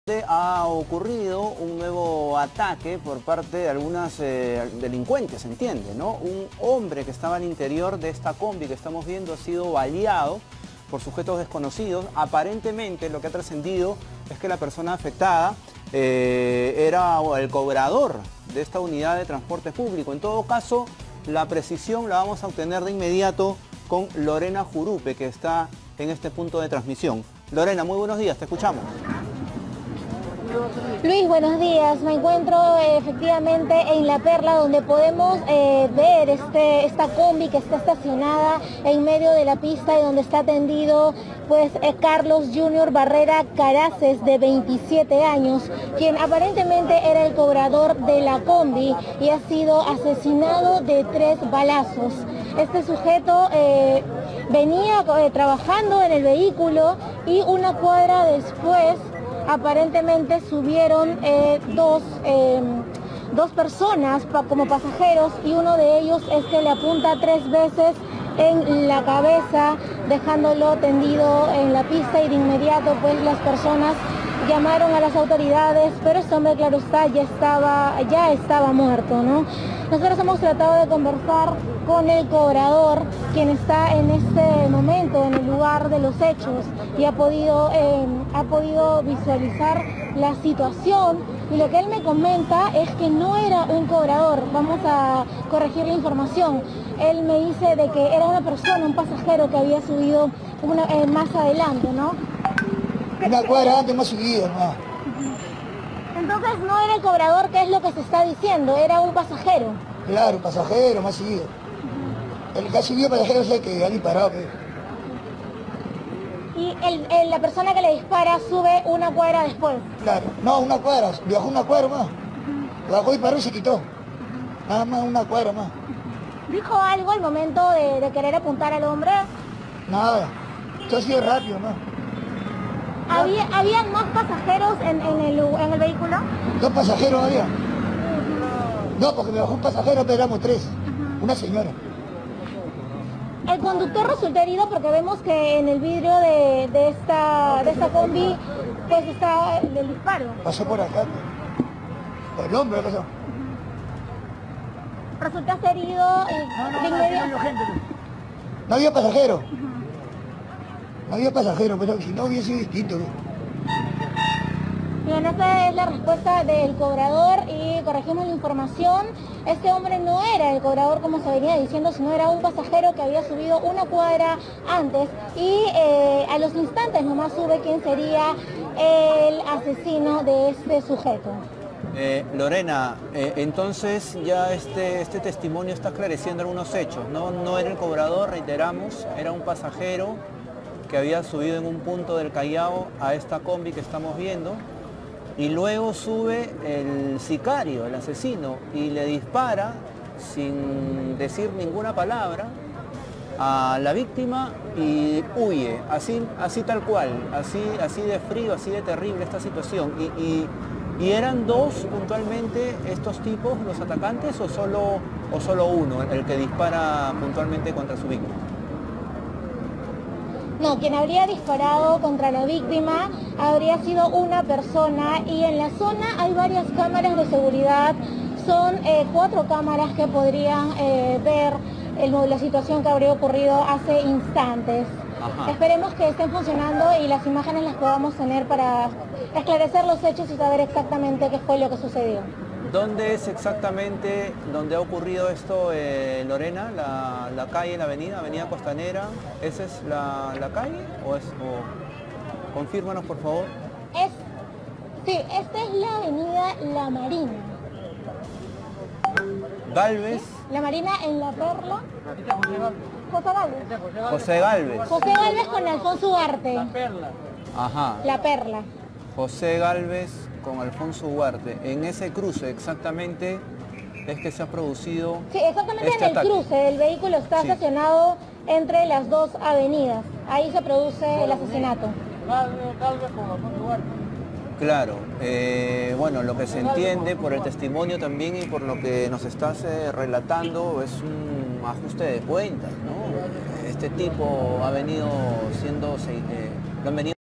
Ha ocurrido un nuevo ataque por parte de algunas delincuentes, se entiende, ¿no? Un hombre que estaba al interior de esta combi que estamos viendo ha sido baleado por sujetos desconocidos. Aparentemente lo que ha trascendido es que la persona afectada era el cobrador de esta unidad de transporte público. En todo caso, la precisión la vamos a obtener de inmediato con Lorena Jurupe, que está en este punto de transmisión. Lorena, muy buenos días, te escuchamos. Luis, buenos días. Me encuentro efectivamente en La Perla, donde podemos ver esta combi que está estacionada en medio de la pista y donde está atendido pues Carlos Junior Barrera Caraces, de 27 años, quien aparentemente era el cobrador de la combi y ha sido asesinado de 3 balazos. Este sujeto venía trabajando en el vehículo y una cuadra después aparentemente subieron dos personas como pasajeros, y uno de ellos le apunta 3 veces en la cabeza, dejándolo tendido en la pista, y de inmediato pues las personas llamaron a las autoridades, pero este hombre, claro está, ya estaba muerto, ¿no? Nosotros hemos tratado de conversar con el cobrador, quien está en este momento en el lugar de los hechos y ha podido visualizar la situación, y lo que él me comenta es que no era un cobrador. Vamos a corregir la información. Él me dice de que era una persona, un pasajero que había subido más adelante, ¿no? Una cuadra antes más subida, ¿no? Entonces no era el cobrador, que es lo que se está diciendo, era un pasajero. Claro, un pasajero más seguido. El que ha subido pasajero es el que ha disparado, pues. Y la persona que le dispara sube una cuadra después. Claro, no, una cuadra, viajó una cuadra más. Bajó y paró y se quitó. Nada más una cuadra más. ¿Dijo algo al momento de querer apuntar al hombre? Nada, esto ha sido rápido, ¿no? ¿Habían más pasajeros en el vehículo? 2 pasajeros había. No, porque me bajó un pasajero, pero éramos 3. Una señora. El conductor resultó herido, porque vemos que en el vidrio de esta combi pues está el disparo. Pasó por acá. Por el hombre pasó. ¿Resultaste herido? No había pasajero. No había pasajero, pero si no hubiese sido distinto, ¿no? Bien, esta es la respuesta del cobrador, y corregimos la información. Este hombre no era el cobrador, como se venía diciendo, sino era un pasajero que había subido una cuadra antes, y a los instantes nomás sube quién sería el asesino de este sujeto. Lorena, entonces ya este testimonio está esclareciendo algunos hechos, ¿no? No era el cobrador, reiteramos, era un pasajero que había subido en un punto del Callao a esta combi que estamos viendo, y luego sube el sicario, el asesino, y le dispara sin decir ninguna palabra a la víctima y huye, así tal cual, así de frío, así de terrible esta situación. ¿Y eran 2 puntualmente estos tipos los atacantes, o solo uno, el que dispara puntualmente contra su víctima? No, quien habría disparado contra la víctima habría sido una persona, y en la zona hay varias cámaras de seguridad. Son 4 cámaras que podrían ver la situación que habría ocurrido hace instantes. Ajá. Esperemos que estén funcionando y las imágenes las podamos tener para esclarecer los hechos y saber exactamente qué fue lo que sucedió. ¿Dónde es exactamente donde ha ocurrido esto, Lorena? ¿La calle, la avenida Costanera? ¿Esa es la calle? Confírmanos, por favor. Sí, esta es la avenida La Marina. ¿Galvez? ¿Sí? La Marina en La Perla. José Galvez. José Galvez. José Galvez con Alfonso Ugarte. La Perla. Ajá. La Perla. José Galvez con Alfonso Ugarte. En ese cruce exactamente es que se ha producido. Sí, exactamente en el ataque. cruce. El vehículo está estacionado entre las 2 avenidas. Ahí se produce el asesinato. Galvez con Alfonso Ugarte. Claro, bueno, lo que se entiende por el testimonio también y por lo que nos estás relatando es un ajuste de cuentas, ¿no? Este tipo ha venido lo han venido